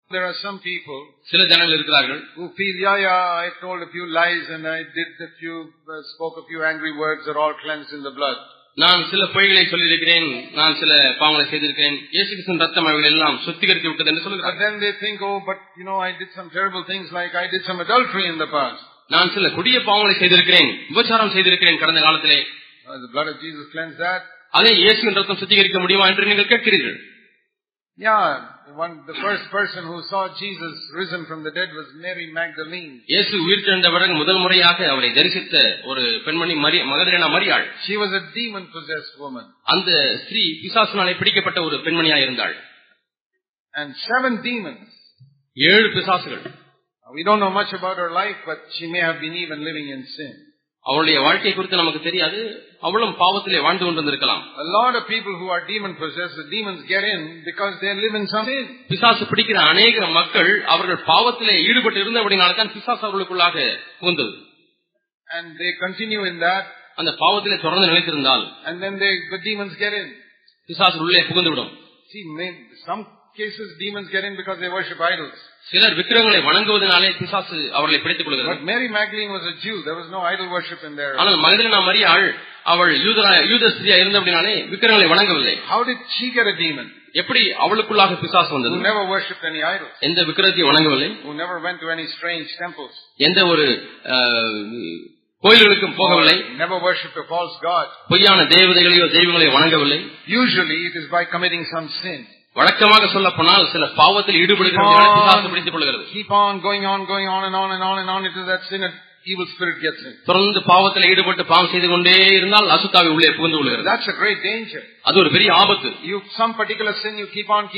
There are some people சில ஜனங்கள் இருக்கிறார்கள் who feel, yeah, I told a few lies and I did a few, spoke a few angry words, are all cleansed in the blood. நான் சில பொய்களை சொல்லியிருக்கிறேன், நான் சில பாவங்களை செய்திருக்கிறேன், இயேசு கிறிஸ்துவின் ரத்தம் அவைகள் எல்லாம் சுத்திகரித்து விட்டது என்று சொல்கிறார். But then they think, oh, but I did some terrible things, like I did some adultery in the past. நான் சில கொடிய பாவங்களை செய்திருக்கிறேன், விபச்சாரம் செய்திருக்கிறேன் கடந்த காலத்திலே. The blood of Jesus cleansed that. அதை இயேசுவின் ரத்தம் சுத்திகரிக்க முடியுமா என்று நீங்கள் கேட்கிறீர்கள். Yeah, the first person who saw Jesus risen from the dead was Mary Magdalene. இயேசு உயிர்த்தெழுந்த பிறகு முதல் முறையாக அவரை தரிசித்த ஒரு பெண்மணி மகதலேனா மரியாள். She was a demon possessed woman. அந்த ஸ்திரீ பிசாசினாலே பிடிக்கப்பட்ட ஒரு பெண்மணியாக இருந்தாள். And 7 demons. 7 பிசாசுகள். We don't know much about her life, but she may have been even living in sin. அவளுடைய வாழ்க்கை குறித்து நமக்கு தெரியாது, அவளும் பாவத்திலே வாழ்ந்து கொண்டிருக்கலாம். A lot of people who are demon possessed, the demons get in because they live in some sin. பிசாசு பிடிக்கிற அநேக மக்கள் அவர்கள் பாவத்திலே ஈடுபட்டு இருந்தபடினால தான் பிசாசு அவர்களுக்குள்ளாக புகுந்தது. And they continue in that. அந்த பாவத்திலே தொடர்ந்து நிலைத்திருந்தால் and then the demons get in. பிசாசு உள்ளே புகுந்துவிடும். See, some cases demons get in because they worship idols. சிலர் விக்கிரகங்களை வணங்குவதனாலே பிசாசு அவர்களை பிடித்துக் கொள்கிறது. But Mary Magdalene was a Jew. There was no idol worship in there. ஆனால் மகதலேனா மரியாள் அவள் யூத ஸ்திரியா இருந்தபடினாலே விக்கிரகங்களை வணங்கவில்லை. How did she get a demon? எப்படி அவளுக்குள்ளாக பிசாசு வந்தது? Who never worshipped any idols. எந்த விக்கிரகத்தையும் வணங்கவில்லை. Who never went to any strange temples. எந்த ஒரு கோயில்களுக்கும் போகவில்லை. Never worshipped a false god. பொய்யான தேவதைகளையோ தெய்வங்களையோ வணங்கவில்லை. Usually it is by committing some sin. வழக்கமாக சொல்ல போனால் சில பாவத்தில் ஈடுபடுகிறவர்களை பிசாசு பிடித்துக் கொள்கிறது. Keep on going on and on into that sin, and evil spirit gets in. தொடர்ந்து பாவத்தில் ஈடுபட்டு பாவம் செய்து கொண்டே இருந்தால் அசுத்தாவி உள்ளே புகுந்து கொள்கிறது. That's a great danger. அது ஒரு பெரிய ஆபத்து. Some particular sin you keep on.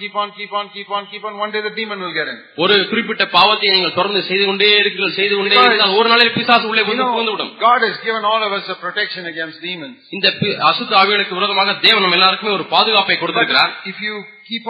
One day the demon will get in. ஒரு குறிப்பிட்ட பாவத்தை நீங்கள் தொடர்ந்து செய்து கொண்டே இருந்தால் ஒரு நாளில் பிசாசு உள்ளே புகுந்து விடும். God has given all of us a protection against demons. இந்த அசுத்த ஆவிகளுக்கு விரோதமாக தேவன் நம்ம எல்லாருக்குமே ஒரு பாதுகாப்பை கொடுத்திருக்கிறார். If you keep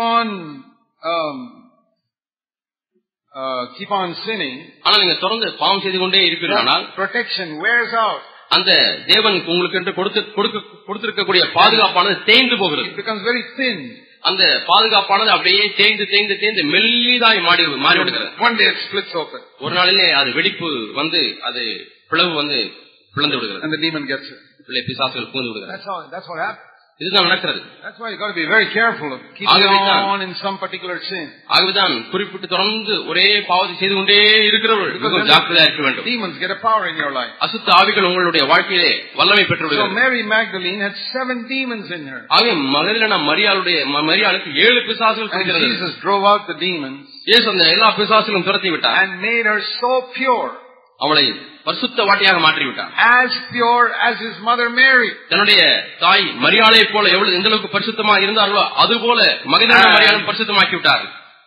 on sinning, ஆனால் நீங்க தொடர்ந்து பாவம் செய்து கொண்டே இருப்பீர்களானால் protection wears out. அந்த தேவன் உங்களுக்கு என்று கொடுத்திருக்கக்கூடிய பாதுகாப்பானது தேய்ந்து போகிறது. It becomes very thin. அந்த பாதுகாப்பானது அப்படியே தேய்ந்து மெல்லிதாய் மாறிவிடுகிறது. One day it splits open. ஒரு நாளிலே அது வெடிப்பு வந்து அது பிளவு வந்து பிளந்து விடுகிறது. And the demon gets it. உள்ளே பிசாசுகள் புகுந்து விடுகிறது. That's what happens. இதுதான் நடக்கிறது. That's why you got to be very careful of keeping on in some particular sin. ஆகவேதான் குறிப்பிட்டு தொடர்ந்து ஒரே பாவத்தை செய்து கொண்டே இருக்கிறவர்கள் ஜாக்கிரதையா இருக்க வேண்டும். Demons get a power in your life. அசுத்த ஆவிகள் உங்களுடைய வாழ்க்கையிலே வல்லமை பெற்று விடுகிறது. So Mary Magdalene had 7 demons in her. ஆகவே மகதலேனா மரியாளுக்கு 7 பிசாசுகள் இருக்கிறது. Jesus drove out the demons. இயேசு அந்த எல்லா பிசாசுகளும் துரத்தி விட்டார். And made her so pure. அவளை பரிசுத்த வாட்டியாக மாற்றிவிட்டார். As pure as his mother Mary. தன்னுடைய தாய் மரியாளை போல எந்த அளவுக்கு பரிசுத்தமாக இருந்தார்களோ அதுபோல மகதலேனா மரியாளும் பரிசுத்தமாக்கி விட்டார்.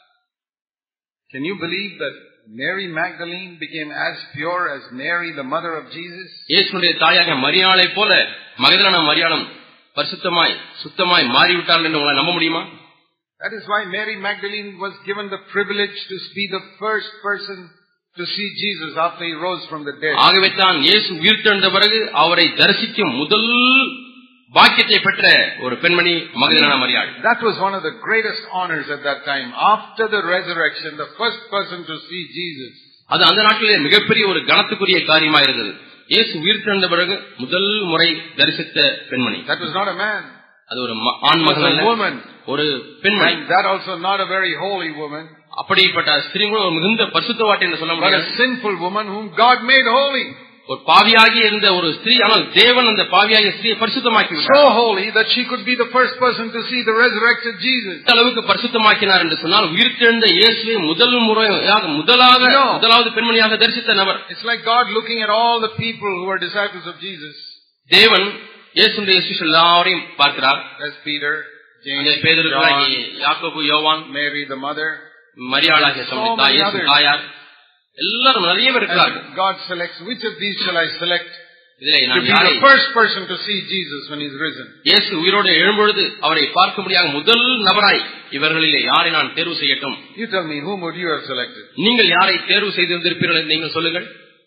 Can you believe that Mary Magdalene became as pure as Mary, the mother of Jesus? இயேசுவுடைய தாயாக மரியாளை போல மகதலேனா மரியாளும் பரிசுத்தமாய் சுத்தமாய் மாறிவிட்டார்கள் என்று உங்களால் நம்ப முடியுமா? That is why Mary Magdalene was given the privilege to be the first person to see Jesus after he rose from the dead. ஆகவே தான் இயேசு உயிர்த்தெழுந்த பிறகு அவரை தரிசிக்கும் முதல் பாக்கியத்தை பெற்ற ஒரு பெண்மணி மகதலேனா மரியாள். That was one of the greatest honors at that time. After the resurrection, the first person to see Jesus. அது அந்த நாட்டிலே மிகப்பெரிய ஒரு கனத்துக்குரிய காரியமாக இருந்தது. இயேசு உயிர்த்தெழுந்த பிறகு முதல் முறை தரிசித்த பெண்மணி. That was not a man. அது ஒரு ஆண் மகன் அல்ல, ஒரு பெண்மணி. That also not a very holy woman. அப்படிப்பட்ட ஸ்திரீ கூட மிகுந்த பரிசுத்தவாட்டி என்று சொல்ல முடியாது. A sinful woman whom God made holy. ஒரு பாவியாகி இருந்த ஒரு ஸ்திரீ, ஆனால் தேவன் அந்த பாவியாகிய ஸ்திரீயை பரிசுத்தமாக்கி விட்டார். So holy that she could be the first person to see the resurrected Jesus. அளவுக்கு பரிசுத்தமாக்கினார் என்று சொன்னால் உயிர்த்தெழுந்த இயேசுவை முதலாவது பெண்மணியாக தரிசித்த நபர். It's like God looking at all the people who were disciples of Jesus. தேவன் இயேசுடைய சிஷ்யர்கள் எல்லாரையும் பார்க்கிறார். As Peter, James, பேதுரு, யாக்கோபு, யோவான், Mary the mother, மரியாளாகிய தாயார், எல்லாரும் நிறைய பேர் இருக்கிறார்கள். God selects, which of these shall I select இதிலே to be the first person to see Jesus when he is risen? இயேசு உயிரோடு எழும்பொழுது அவரை பார்க்க முடியாத முதல் நபராய் இவர்களிலே யாரை நான் தேர்வு செய்யட்டும்? You tell me, whom would you have selected? நீங்கள் யாரை தேர்வு செய்திருப்பீர்கள் என்று நீங்கள் சொல்லுங்கள்.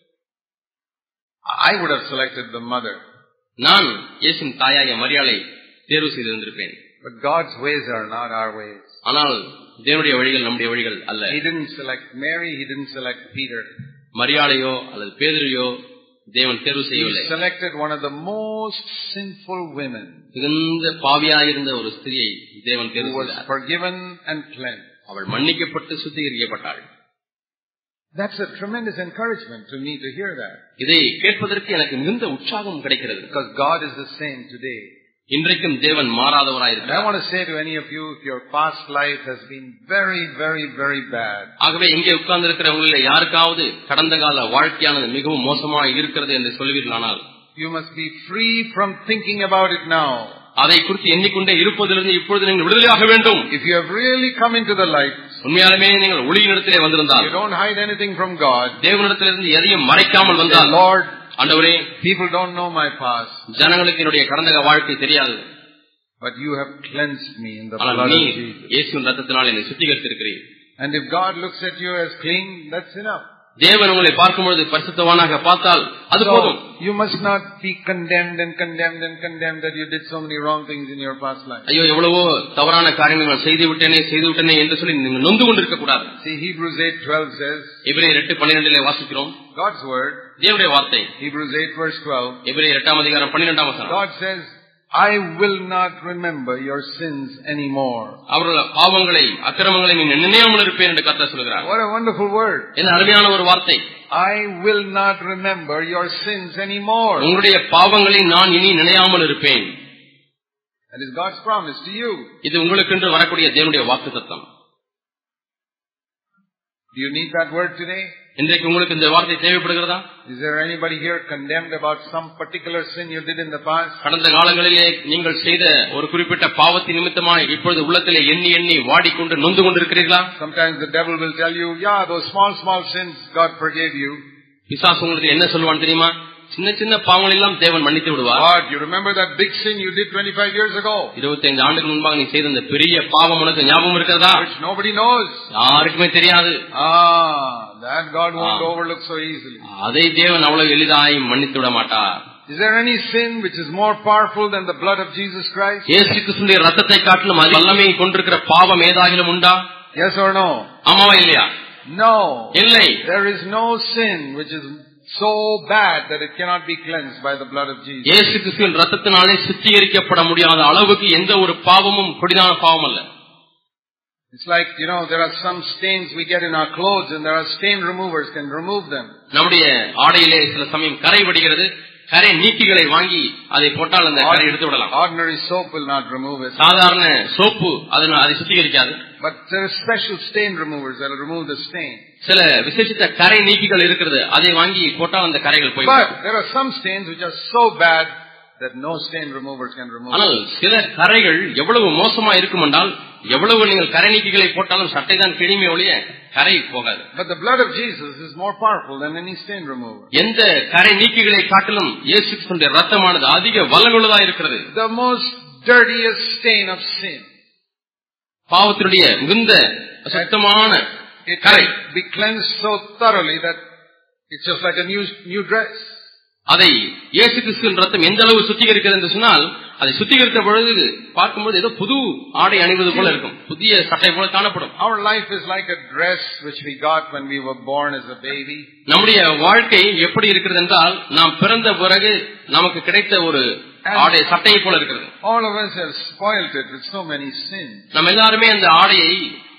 I would have selected the mother. நான் இயேசுவின் தாயாகிய மரியாளை தேர்வு செய்திருந்திருப்பேன். But God's ways are not our ways. ஆனால் தேவனுடைய வழிகள் நம்முடைய வழிகள் அல்ல. He didn't select Mary, he didn't select Peter. மரியாளையோ அல்லது பேதுருவையோ தேவன் தேர்வு செய்யவில்லை. He selected one of the most sinful women. மிகுந்த பாவியாயிருந்த ஒரு ஸ்திரியை தேவன் தேர்வு செய்தார். Who was forgiven and cleansed. அவள் மன்னிக்கப்பட்டு சுத்திகரிக்கப்பட்டாள். That's a tremendous encouragement to me to hear that. இதை கேட்பதற்கு எனக்கு மிகுந்த உற்சாகம் கிடைக்கிறது. Because God is the same today. இன்றைக்கும் தேவன் மாறாதவராயிருக்கிறார். I want to say to any of you, if your past life has been very, very, very bad. ஆகவே இங்கே உட்கார்ந்து இருக்கிறவங்களிலே யாருக்காவது கடந்த கால வாழ்க்கையானது மிகவும் மோசமாக இருக்கிறது என்று சொல்வீர்களானால், you must be free from thinking about it now. அதை குறித்து எண்ணிக்கொண்டே இருப்பதிலிருந்து இப்பொழுது நீங்கள் விடுதலையாக வேண்டும். If you have really come into the light, உண்மையாலுமே நீங்கள் ஒளியினிடத்திலே வந்திருந்தால், you don't hide anything from God. தேவனிடத்திலிருந்து எதையும் மறைக்காமல் வந்தால், Lord, ஆண்டவரே, people don't know my past. ஜனங்களுக்கு என்னுடைய கடந்த வாழ்க்கை தெரியாது. But you have cleansed me in the blood of Jesus. இயேசுவின் இரத்தத்தினால் என்னை சுத்திகரித்திருக்கிறீர். And if God looks at you as clean, that's enough. தேவன் உங்களை பார்க்கும்போது பரிசுத்தவானாக பார்த்தால் அது போதும். You must not be condemned and condemned and condemned that you did so many wrong things in your past life. ஐயோ எவ்வளவோ தவறான காரியங்கள் செய்து விட்டேனே என்று சொல்லி நீங்க நொந்து கொண்டிருக்க கூடாது. See, Hebrews 8:12 says, எபிரேயர் 8:12 வாசிக்கிறோம். God's word, தேவனுடைய வார்த்தை. Hebrews 8:12. எபிரேயர் 8:12 God says, I will not remember your sins anymore. அவர்கள் பாவங்களை அக்கிரமங்களை நீ நினையாமல் இருப்பேன் என்று கர்த்தர் சொல்கிறார். What a wonderful word. என்ன அருமையான ஒரு வார்த்தை. I will not remember your sins anymore. உங்களுடைய பாவங்களை நான் இனி நினையாமல் இருப்பேன். That is God's promise to you. இது உங்களுக்கென்று வரக்கூடிய தேவனுடைய வாக்குத்தத்தம். Do you need that word today? இன்றைக்கு உங்களுக்கு இந்த வார்த்தை தேவைப்படுகிறதா? Is there anybody here condemned about some particular sin you did in the past? கடந்த காலங்களிலே நீங்கள் செய்த ஒரு குறிப்பிட்ட பாவத்தின் நிமித்தமாக இப்பொழுது உள்ளத்திலே எண்ணி வாடிக்கொண்டு நொந்து கொண்டிருக்கிறீர்களா? Sometimes the devil will tell you, yeah, those small sins God forgave you. பிசாசு உங்களுக்கு என்ன சொல்வான் தெரியுமா? சின்ன சின்ன பாவங்கள் எல்லாம் தேவன் மன்னித்து விடுவார். But you remember that big sin you did 25 years ago? 25 ஆண்டுகள் முன்பாக நீ செய்த அந்த பெரிய பாவம் உனக்கு ஞாபகம் இருக்கிறதா? Which nobody knows. யாருக்குமே தெரியாது. That God won't overlook so easily. அதை தேவன் அவ்வளவு எளிதாய் மன்னித்து விட மாட்டார். Is there any sin which is more powerful than the blood of Jesus Christ? இயேசு கிறிஸ்துவின் இரத்தத்தை காட்டிலும் அதிக வல்லமை கொண்டிருக்கிற பாவம் ஏதாகிலும் உண்டா? Yes or no? ஆமாவா இல்லையா? No. இல்லை. There is no sin which is so bad that it cannot be cleansed by the blood of Jesus. இயேசு கிறிஸ்துவின் இரத்தத்தினாலே சுத்திகரிக்கப்பட முடியாத அளவுக்கு எந்த ஒரு பாவமும் கொடிதான பாவம் அல்ல. It's like, there are some stains we get in our clothes and there are stain removers can remove them. நம்முடைய ஆடையிலே சில சமயம் கரை வடிகிறது. கரை நீக்கிகளை வாங்கி அதை போட்டால் அந்த கரை எடுத்து விடலாம். Ordinary soap will not remove it. சாதாரண சோப்பு அதை சுத்திகரிக்காது. But there are special stain removers that will remove the stain. சில விசேஷித்த கரை நீக்கிகள் இருக்கிறது. அதை வாங்கி போட்டால் அந்த கரைகள் போய்விடும். But there are some stains which are so bad that no stain removers can remove. ஆனால் சில கரைகள் எவ்வளவு மோசமா இருக்கும் என்றால் எவ்வளவு நீங்கள் கரை நீக்கிகளை போட்டாலும் சட்டை தான் கிழிமே ஒழிய கரை போகாது. But the blood of Jesus is more powerful than any stain remover. எந்த கரை நீக்கிகளை காட்டிலும் இயேசு கிறிஸ்துவின் இரத்தமானது அதிக வல்லமையுள்ளதா இருக்கிறது. The most dirtiest stain of sin. பாவத்தினுடைய மிகுந்த சுத்தமான கரை be cleansed so thoroughly that it's just like a new dress. அதை இயேசு கிறிஸ்துவின் இரத்தம் எந்த அளவு சுத்திகரிக்கிறது என்று சொன்னால் அதை சுத்திகரித்த பொழுது பார்க்கும்போது ஏதோ புது ஆடை அணிவது போல இருக்கும். புதிய சட்டை போல காணப்படும். Our life is like a dress which we got when we were born as a baby. நம்முடைய வாழ்க்கை எப்படி இருக்கிறது என்றால் நாம் பிறந்த பிறகு நமக்கு கிடைத்த ஒரு ஆடை சட்டையை போல இருக்கிறது. All of us have spoiled it with so many sins. நம்ம எல்லாருமே அந்த ஆடையை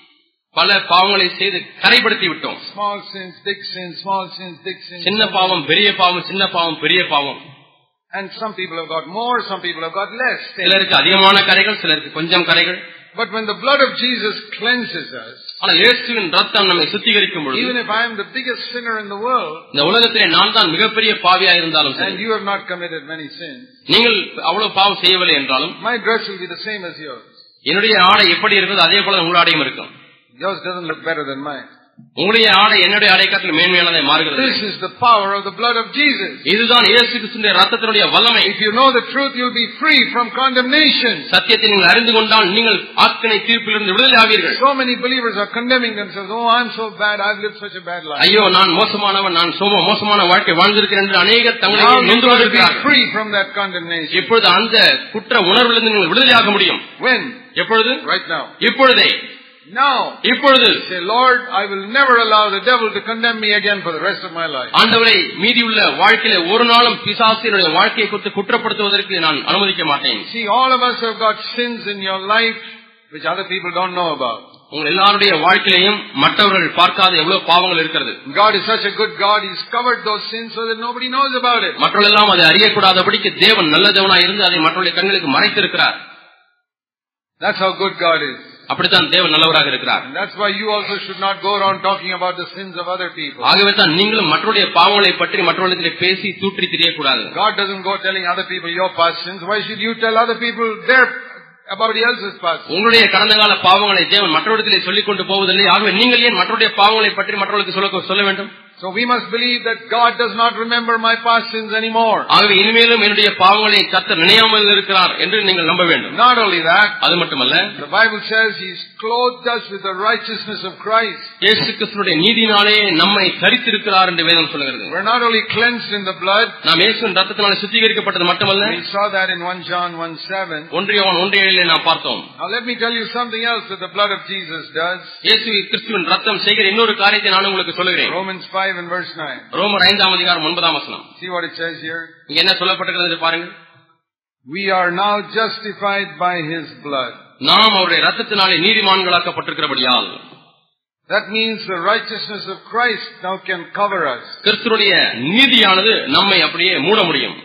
பல பாவங்களை செய்து கரைப்படுத்தி விட்டோம். Small sins, big sins, small sins, big sins. சின்ன பாவம் பெரிய பாவம், சின்ன பாவம் பெரிய பாவம். And some people have got more, some people have got less. சிலருக்கு அதிகமான கரைகள், சிலருக்கு கொஞ்சம் கரைகள். But when the blood of Jesus cleanses us, ஆனால் இயேசுவின் இரத்தம் நம்மை சுத்திகரிக்கும் பொழுது, even if I am the biggest sinner in the world, இந்த உலகத்திலே நான் தான் மிகப்பெரிய பாவியாக இருந்தாலும் சரி, and you have not committed many sins, நீங்கள் அவ்வளவு பாவம் செய்யவில்லை என்றாலும், my dress will be the same as yours. என்னுடைய ஆடை எப்படி இருக்கிறது அதே போல உங்கள் ஆடையும் இருக்கும். Yours doesn't look better than mine. உங்களுடைய ஆடை என்னுடைய ஆடை காட்டிலும் மேன்மையானதை மாறுகிறது. This is the power of the blood of Jesus. இதுதான் இயேசு கிறிஸ்துவின் இரத்தத்தினுடைய வல்லமை. If you know the truth, you'll be free from condemnation. சத்தியத்தை நீங்கள் அறிந்து கொண்டால் நீங்கள் ஆக்கினை தீர்ப்பிலிருந்து விடுதலை ஆவீர்கள். So many believers are condemning themselves. Oh, I'm so bad. I've lived such a bad life. ஐயோ நான் மோசமானவன், நான் மோசமான வாழ்க்கை வாழ்ந்திருக்கிறேன் என்று அநேகர் தங்களை நொந்து கொண்டிருக்கிறார்கள். Free from that condemnation. இப்பொழுது அந்த குற்ற உணர்விலிருந்து நீங்கள் விடுதலையாக முடியும். When? எப்பொழுது? Right now. இப்பொழுதே. Now, இப்பொழுது say, Lord, I will never allow the devil to condemn me again for the rest of my life. ஆண்டவரே, மீதியுள்ள வாழ்க்கையிலே ஒரு நாளும் பிசாசினுடைய வாழ்க்கையை குறித்து குற்றப்படுத்துவதற்கு நான் அனுமதிக்க மாட்டேன். See, all of us have got sins in your life which other people don't know about. உங்கள் எல்லாருடைய வாழ்க்கையிலையும் மற்றவர்கள் பார்க்காத எவ்வளவு பாவங்கள் இருக்கிறது. God is such a good God, He's covered those sins so that nobody knows about it. மற்றவர்கள் எல்லாம் அதை அறியக்கூடாதபடிக்கு தேவன் நல்ல தேவனாய் இருந்து அதை மற்றவருடைய கண்களுக்கு மறைத்திருக்கிறார். That's how good God is. அப்படித்தான் தேவன் நல்லவராக இருக்கிறார். And that's why you also should not go around talking about the sins of other people. ஆகவே தான் நீங்களும் மற்றவருடைய பாவங்களை பற்றி மற்றவர்களிடத்திலே பேசி தூற்றி திரியக்கூடாது. God doesn't go telling other people your past sins. Why should you tell other people their about else's past? உங்களுடைய கடந்த கால பாவங்களை தேவன் மற்றவரிடத்திலே சொல்லிக் கொண்டு போவதில்லை. ஆகவே நீங்கள் ஏன் மற்றவருடைய பாவங்களை பற்றி மற்றவர்களுக்கு சொல்ல வேண்டும்? So we must believe that God does not remember my past sins anymore. ஆகவே இனிமேலும் என்னுடைய பாவங்களை கர்த்தர் நினையாமல் இருக்கிறார் என்று நீங்கள் நம்ப வேண்டும். Not only that, அது மட்டுமல்ல, the Bible says He's clothed us with the righteousness of Christ. இயேசு கிறிஸ்துவின் நீதியினாலே நம்மை தரித்திருக்கிறார் என்று வேதம் சொல்கிறது. We're not only cleansed in the blood, நாம் இயேசுவின் இரத்தத்தினாலே சுத்திகரிக்கப்பட்டது மட்டுமல்ல, we saw that in 1 John 1:7. 1 யோவான் 1:7 நாம் பார்த்தோம். Now let me tell you something else that the blood of Jesus does. இயேசு கிறிஸ்துவின் இரத்தம் செய்கிற இன்னொரு காரியத்தை நான் உங்களுக்கு சொல்லுகிறேன். Romans 5 and verse 9. ரோமர் 5ஆம் அதிகாரம் 9ஆம் வசனம். See what it says here? இங்க என்ன சொல்லப்பட்டிருக்கிறது பாருங்க. We are now justified by His blood. நாம் அவருடைய இரத்தத்தினாலே நீதிமான்களாக்கப்பட்டிருக்கிறபடியால். That means the righteousness of Christ now can cover us. கிறிஸ்துவுடைய நீதியானது நம்மை அப்படியே மூட முடியும்.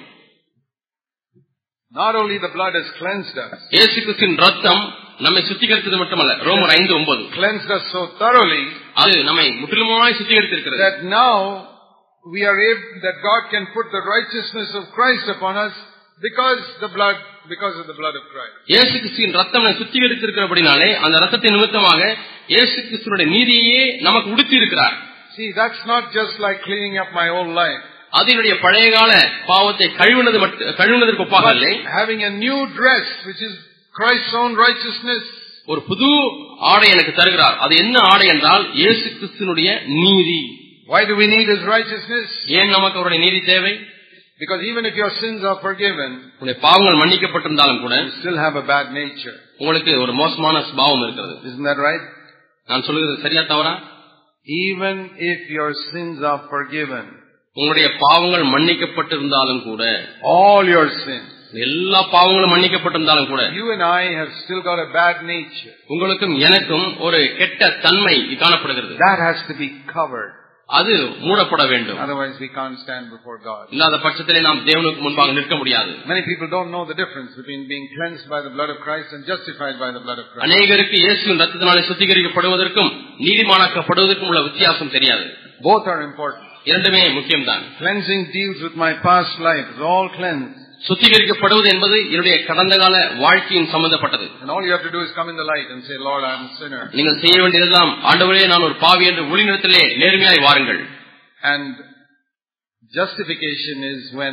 Not only the blood has cleansed us. இயேசு கிறிஸ்துவின் இரத்தம் நம்மை சுத்திகரித்தது மட்டுமல்ல. ரோமர் 5:9. Cleansed us so thoroughly. அது நம்மை முற்றிலுமாய் சுத்திகரித்திருக்கிறது. That now we are able, that God can put the righteousness of Christ upon us because of the blood of Christ. இயேசு கிறிஸ்துவின் இரத்தம் நம்மை சுத்திகரித்திருக்கிறபடினாலே அந்த இரத்தத்தின் நிமித்தமாக இயேசு கிறிஸ்துவினுடைய நீதியே நமக்கு உடுத்தி இருக்கிறார். See, that's not just like cleaning up my old life. அதனுடைய பழையகால பாவத்தை கழுவுனதற்கு ஒப்பாக இல்லை. Having a new dress which is Christ's own righteousness. ஒரு புது ஆடை எனக்கு தருகிறார். அது என்ன ஆடை என்றால் இயேசு கிறிஸ்துவினுடைய நீதி. Why do we need His righteousness? ஏன் நமக்கு அவருடைய நீதி தேவை? Because even if your sins are forgiven, உங்களுடைய பாவங்கள் மன்னிக்கப்பட்டிருந்தாலும் கூட you still have a bad nature. உங்களுக்கு ஒரு மோசமான சுபாவம் இருக்கிறது. Isn't that right? நான் சொல்கிறது சரியா தவறா? Even if your sins are forgiven, உங்களுடைய பாவங்கள் மன்னிக்கப்பட்டிருந்தாலும் கூட, all your sins, எல்லா பாவங்களும் மன்னிக்கப்பட்டிருந்தாலும் கூட, you and I have still got a bad nature. உங்களுக்கும் எனக்கும் ஒரு கெட்ட தன்மை காணப்படுகிறது. That has to be covered. அது மூடப்பட வேண்டும். Otherwise we can't stand before God. இல்லாத பட்சத்திலே நாம் தேவனுக்கு முன்பாக நிற்க முடியாது. Many people don't know the difference between being cleansed by the blood of Christ and justified by the blood of Christ. அநேகருக்கு இயேசுவின் இரத்தத்தினாலே சுத்திகரிக்கப்படுவதற்கும் நீதிமானாக்கப்படுவதற்கும் உள்ள வித்தியாசம் தெரியாது. Both are important. இரண்டுமே முக்கியம்தான். Cleansing deals with my past life. It's all cleansed. சுத்திகரிக்கப்படுவது என்பது என்னுடைய கடந்த கால வாழ்க்கையின் சம்பந்தப்பட்டது. And all you have to do is come in the light and say, Lord, I am a sinner. நீங்கள் செய்ய வேண்டியதெல்லாம், ஆண்டவரே நான் ஒரு பாவி என்று ஒளிநிறத்திலே நேர்மையாய் வாருங்கள். And justification is when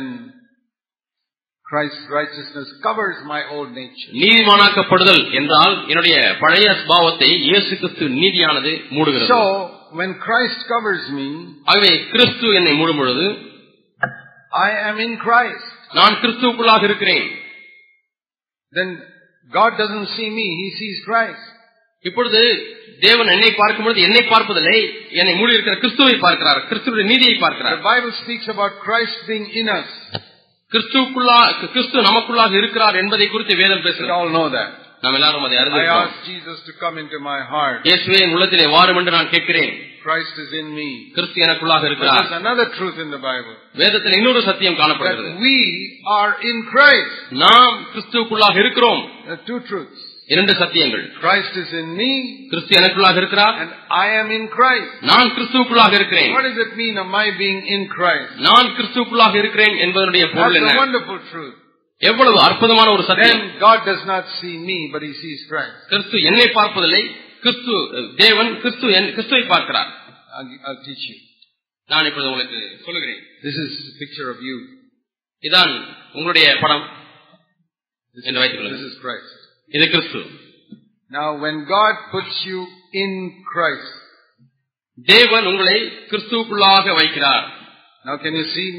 Christ's righteousness covers my old nature. நீதிமானாக்கப்படுதல் என்றால் என்னுடைய பழைய சுபாவத்தை இயேசு கிறிஸ்து நீதியானது மூடுகிறது. So when Christ covers me, ஆகவே கிறிஸ்து என்னை மூடும் பொழுது I am in Christ. நான் கிறிஸ்துவுக்குள்ளாக இருக்கிறேன். Then God doesn't see me, He sees Christ. இப்பொழுது தேவன் என்னை பார்க்கும்போது என்னை பார்ப்பதில்லை, என்னை மூடி இருக்கிற கிறிஸ்துவை பார்க்கிறார், கிறிஸ்துவின் நீதியை பார்க்கிறார். The Bible speaks about Christ being in us. கிறிஸ்து நமக்குள்ளாக இருக்கிறார் என்பதை குறித்து வேதம் பேசுகிறது. We all know that. நாம் எல்லாரும் அதை I அறிந்திருக்கிறோம். ask Jesus to come into my heart. இயேசுவே என் உள்ளத்திலே வாரும் என்று நான் கேட்கிறேன். Christ is in me. கிறிஸ்து எனக்குள்ளாக இருக்கிறார். There's another truth in the Bible. வேதத்தில் இன்னொரு சத்தியம் காணப்படுகிறது. That we are in Christ. நாம் கிறிஸ்துவுக்குள்ளாக இருக்கிறோம். There are two truths. இரண்டு சத்தியங்கள். Christ is in me. கிறிஸ்து எனக்குள்ளாக இருக்கிறார். And I am in Christ. நான் கிறிஸ்துவுக்குள்ளாக இருக்கிறேன். What does it mean of my being in Christ? நான் கிறிஸ்துவுக்குள்ளாக இருக்கிறேன் என்பதனுடைய பொருள் என்ன? That's a wonderful truth. எவ்வளவு அற்புதமான ஒரு சத்தியம். Then God does not see me, but He sees Christ. கிறிஸ்து என்னை பார்ப்பதில்லை, தேவன் கிறிஸ்துவை பார்க்கிறார். I'll teach you. நான் இப்போது உங்களுக்கு சொல்லுகிறேன். This is a picture of you. இதான் உங்களுடைய படம் என்று வைத்துக் கொள்ளுங்கள். This is Christ. இது கிறிஸ்து. Now when God puts you in Christ, தேவன் உங்களை கிறிஸ்துவுக்குள்ளாக வைக்கிறார். Now can you see?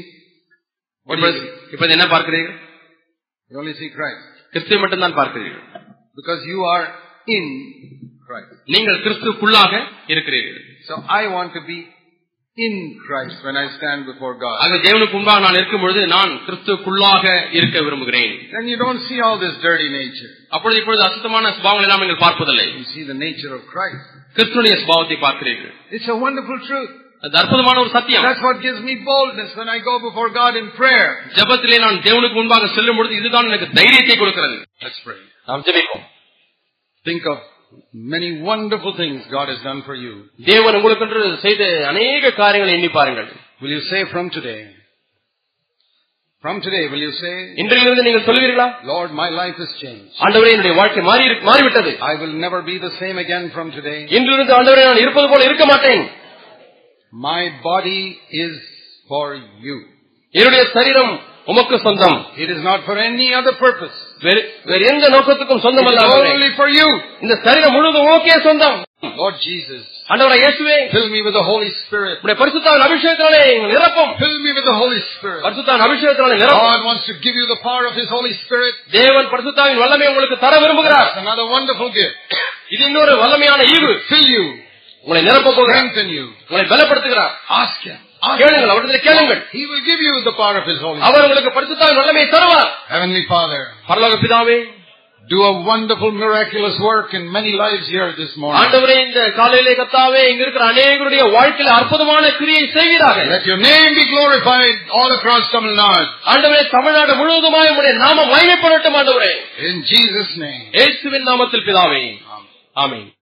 இப்போது என்ன பார்க்கிறீர்கள்? You only see Christ. கிறிஸ்துவை மட்டும்தான் பார்க்கிறீர்கள். Because you are in Christ. நீங்கள் கிறிஸ்துவுக்குள்ளாக இருக்கிறீர்கள். So I want to be in Christ when I stand before God. ஆக தேவனுக்கு முன்பாக நான் இருக்கும் பொழுது நான் கிறிஸ்துவுக்குள்ளாக இருக்க விரும்புகிறேன். Then you don't see all this dirty nature. அப்பொழுது இப்பொழுது அசுத்தமான சுபாவங்கள் எல்லாம் நீங்கள் பார்ப்பதில்லை. You see the nature of Christ. கிறிஸ்துவின் சுபாவத்தை பார்க்கிறீர்கள். It's a wonderful truth. அது அற்புதமான ஒரு சத்தியம். That's what gives me boldness when I go before God in prayer. ஜெபத்திலே நான் தேவனுக்கு முன்பாக செல்லும் பொழுது இதுதான் எனக்கு தைரியத்தை கொடுக்கிறது. Let's pray. நாம் ஜெபிப்போம். Think of many wonderful things God has done for you. தேவன் உங்களுக்கு செய்த अनेक காரியங்களை எண்ணி பாருங்கள். Will you say from today? From today will you say? இன்றிலிருந்து நீங்கள் சொல்வீர்களா? Lord, my life has changed. ஆண்டவரே என்னுடைய வாழ்க்கை மாறிவிட்டது. I will never be the same again from today. இன்றிலிருந்து ஆண்டவரே நான் இருப்பது போல இருக்க மாட்டேன். My body is for you. என்னுடைய சரீரம் உமக்கு சொந்தம். It is not for any other purpose. வேறு எந்த நோக்கத்துக்கும் சொந்தமல்ல. Only for you. இந்த சரீரம் முழுவதும் உமக்கே சொந்தம். Lord Jesus, ஆண்டவரே இயேசுவே, fill me with the Holy Spirit. உம்முடைய பரிசுத்தாவின் அபிஷேகத்தாலே நிரப்பும். Fill me with the Holy Spirit. பரிசுத்தாவின் அபிஷேகத்தாலே நிரப்பும். God wants to give you the power of His Holy Spirit. தேவன் பரிசுத்தாவின் வல்லமையை உங்களுக்கு தர விரும்புகிறார். Another wonderful gift. இது இன்னொரு வல்லமையான ஈவு. Fill you. உங்களை நிரப்ப போகிறார். Strengthen you. உங்களை பலப்படுத்துகிறார். Ask Him. கேளுங்கள், அவரிடத்தில் கேளுங்கள். He will give you the power of His Holy Spirit. அவர் உங்களுக்கு பரிசுத்தாவின் வல்லமையை தருவார். Heavenly Father, பரலோக பிதாவே, do a wonderful miraculous work in many lives here this morning. ஆண்டவரே இந்த காலையிலே கர்த்தாவே இங்க இருக்கிற अनेகருடைய வாழ்க்கையில அற்புதமான கிரியை செய்வீராக. Let your name be glorified all across Tamil Nadu. ஆண்டவரே தமிழ்நாடு முழுவதுமாய் உம்முடைய நாமம் மகிமைப்படட்டும் ஆண்டவரே. In Jesus' name. இயேசுவின் நாமத்தில் பிதாவே. ஆமென்.